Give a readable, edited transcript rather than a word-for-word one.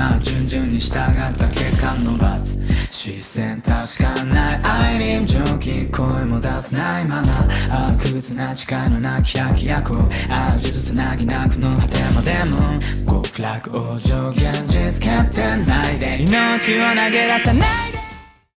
順々に従った結果の罰。視線確かない愛に蒸気声も出せないままあ屈な誓いのなき百役をある術つなぎなくの果てまでも極楽往生現実決定ないで命を投げ出さないで